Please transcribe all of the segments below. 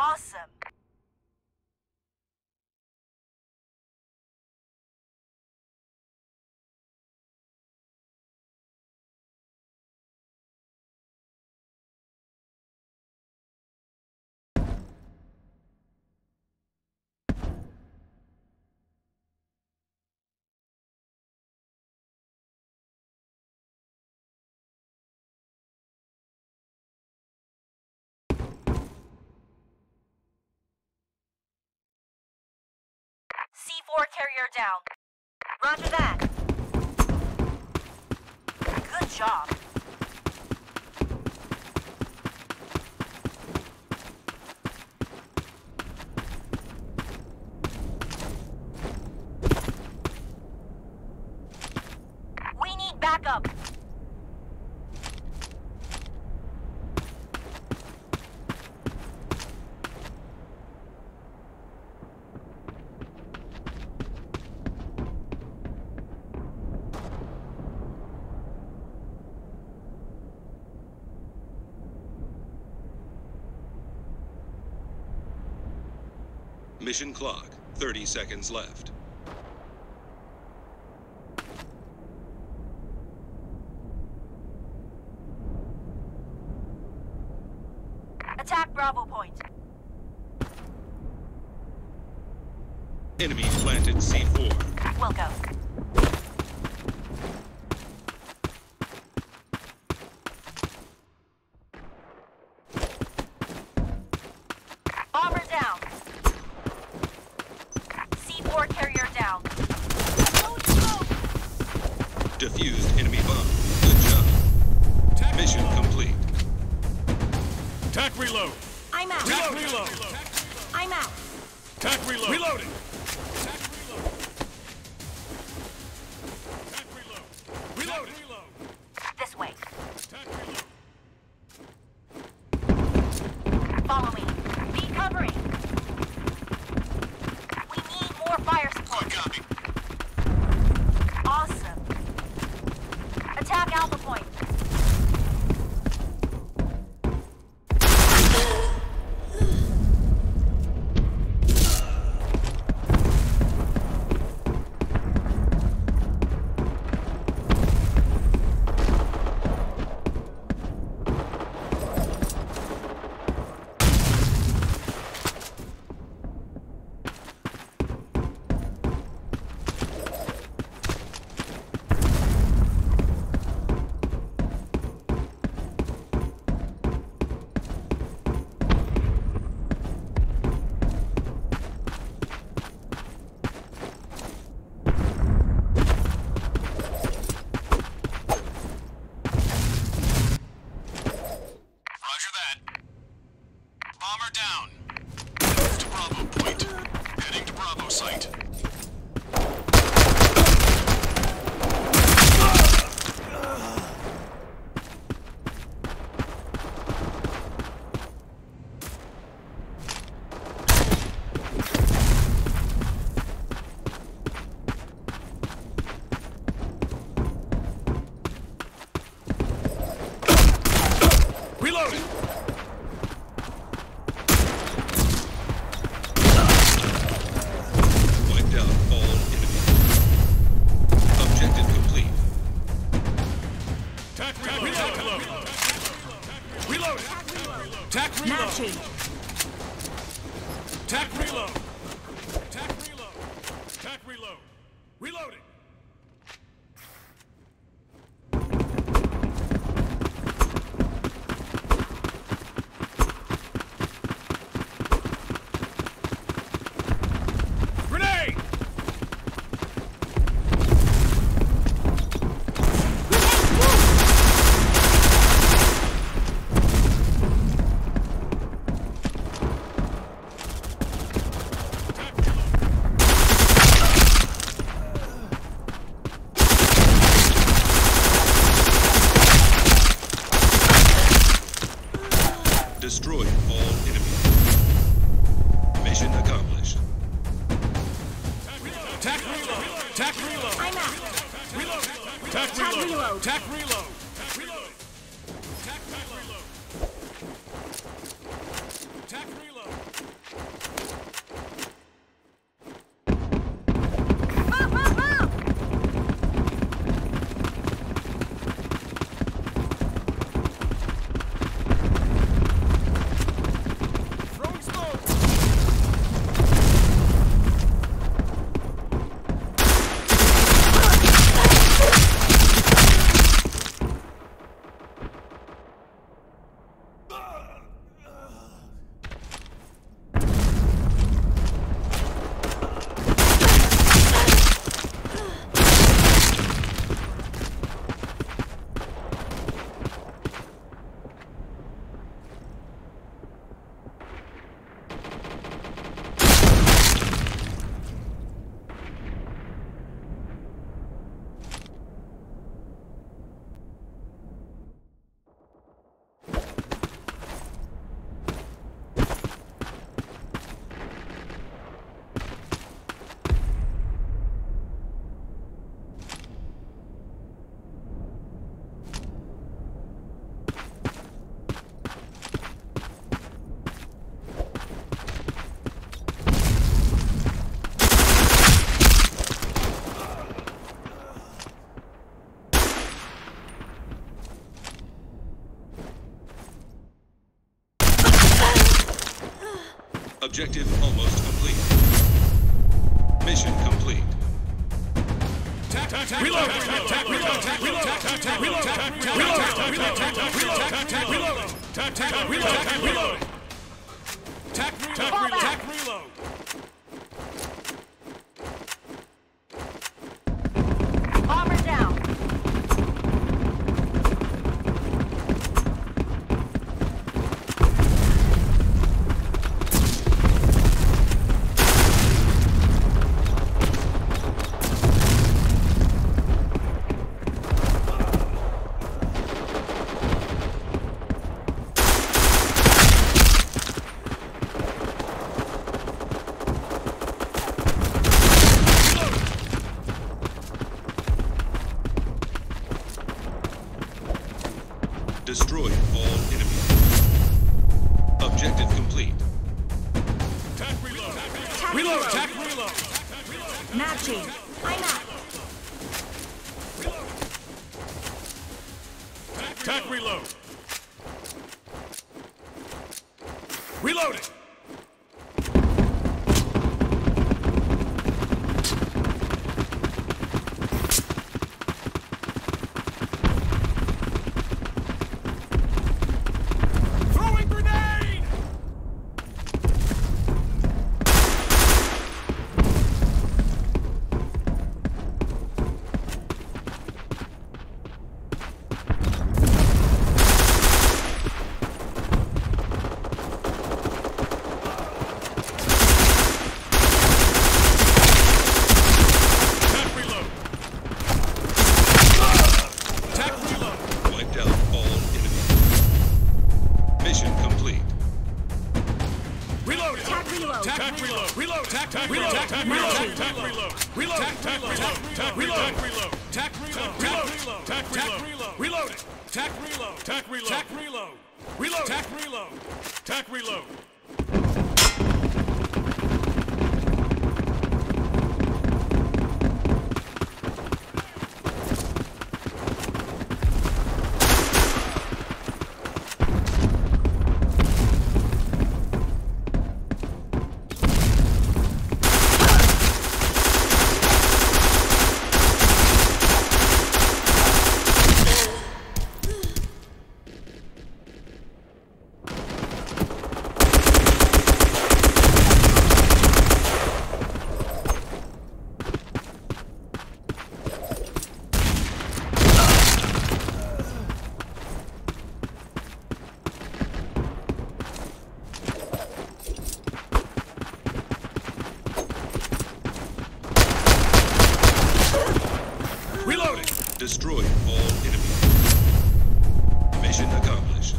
Awesome. C4 carrier down. Roger that. Good job. We need backup. Mission clock, 30 seconds left. Attack Bravo point. Enemy planted C4. We'll go. Bomber down. C4 carrier down. Defused enemy bomb. Good job. Tac Mission complete. Tac reload. I'm out. Tac reload. I'm out. Tac reload. Reloading. Tac reload. Tac reload. Reloading. This way. Tac reload. Follow me. Be covering. We need more fire support. Copy. Awesome. Attack Alpha point. Bomber down. Move to Bravo point. Heading to Bravo site. Reloading. Tac reload. Matching. Tac reload. Tac reload. Tac reload. Reloading. Grenade! Destroyed all enemies. Mission accomplished. Tac reload. Tac reload. I'm out. Reload. Tac Tac reload. reload. Tac reload. Reload. Tac reload. Tac reload. Objective almost complete. Mission complete. Reload! Bomber down. Destroy all enemies. Objective complete. Reload! Attack reload! Matching. I'm out. Attack reload! Reloading! Throwing grenade! Wiped out all enemies. Mission complete. Reload! Attack reload. Attack reload! Reload! Attack reload! Attack reload! Attack reload! Reload! Attack reload! Attack reload! Attack reload! Attack reload! Attack reload! Reloading! Attack reload! Attack reload! Attack reload! Reload! Attack reload! Attack reload! Reloading! Destroy all enemies. Mission accomplished.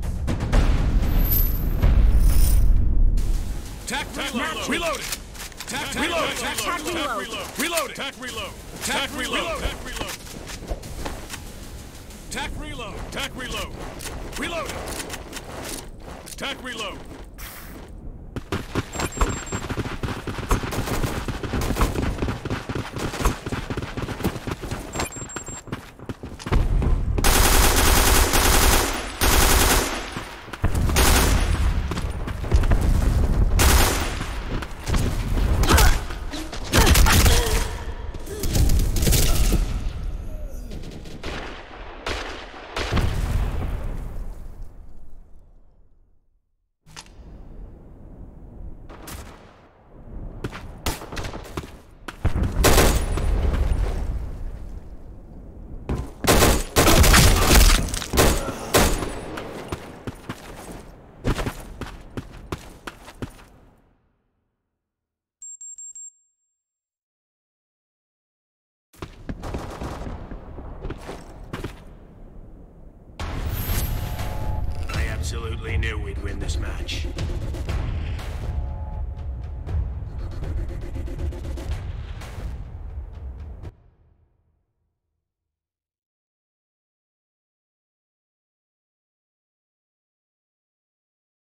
Attack reload! Reloading! Attack reload! Attack reload! Reload! Attack reload! Attack reload! Attack reload! Attack reload! Attack reload! Reload! Attack reload! Absolutely knew we'd win this match.